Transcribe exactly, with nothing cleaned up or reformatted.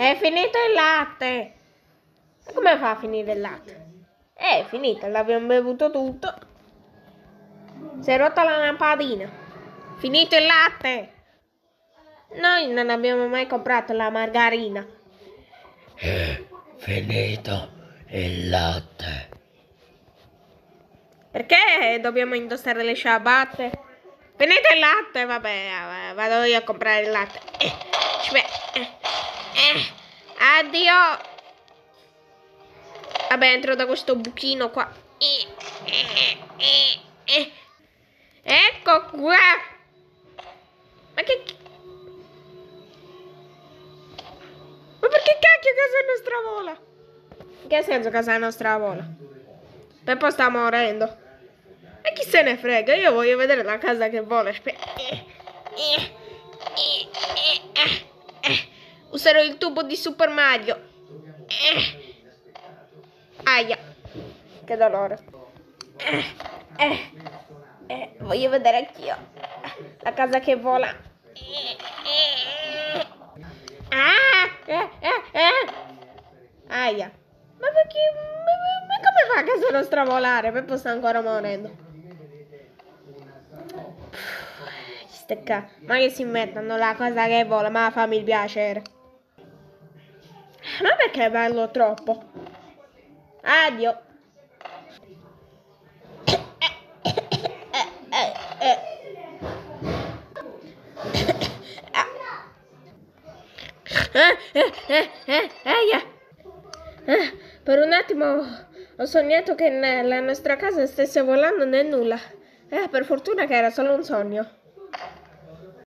È finito il latte. Come fa a finire il latte? È finito, l'abbiamo bevuto tutto. Si è rotta la lampadina. Finito il latte. Noi non abbiamo mai comprato la margarina. È finito il latte. Perché dobbiamo indossare le ciabatte? Finito il latte, vabbè, vado io a comprare il latte. Eh, eh, eh, addio. Vabbè, entro da questo buchino qua. Eh, eh, eh, eh. Ecco qua. Ma che... Ma perché cacchio casa nostra vola? In che senso casa nostra vola? Peppo sta morendo. E chi se ne frega? Io voglio vedere la casa che vola. Eh, eh, eh, eh, eh. Userò il tubo di Super Mario. Eh. Aia. Che dolore. Eh, eh, eh. Voglio vedere anch'io la casa che vola. Eh, eh. Ah, eh, eh, eh. Aia. Ma perché... Ma, ma come fa casa nostra a volare? Peppo sta ancora morendo. Stecca. Ma che si mettono la cosa che vola? Ma fammi il piacere. Ma perché è bello troppo? Addio. Eh, eh, eh, eh, eh, eh. Per un attimo ho sognato che la nostra casa stesse volando nel nulla. Eh, per fortuna che era solo un sogno.